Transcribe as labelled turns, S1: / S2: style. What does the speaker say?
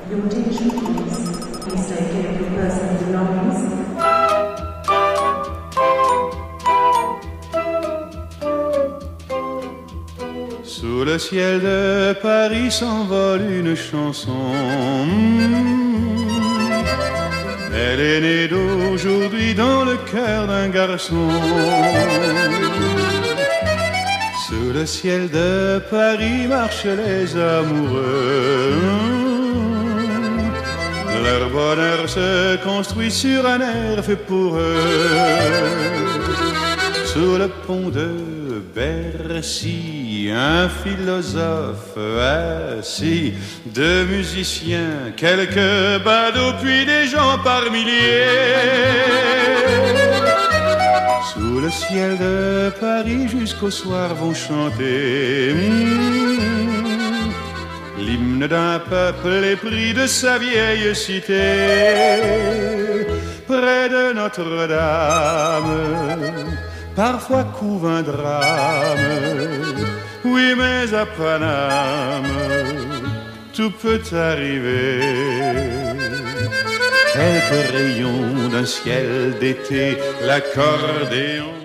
S1: Your attention please. Please take care of your personal belongings.
S2: Sous le ciel de Paris s'envole une chanson. Elle est née d'aujourd'hui dans le cœur d'un garçon. Sous le ciel de Paris marchent les amoureux. Leur bonheur se construit sur un air fait pour eux. Sous le pont de Bercy, un philosophe assis, deux musiciens, quelques badauds, puis des gens par milliers. Sous le ciel de Paris jusqu'au soir vont chanter l'hymne d'un peuple épris de sa vieille cité. Près de Notre-Dame, parfois couve un drame. Oui, mais à Paname, tout peut arriver. Quelques rayons d'un ciel d'été, l'accordéon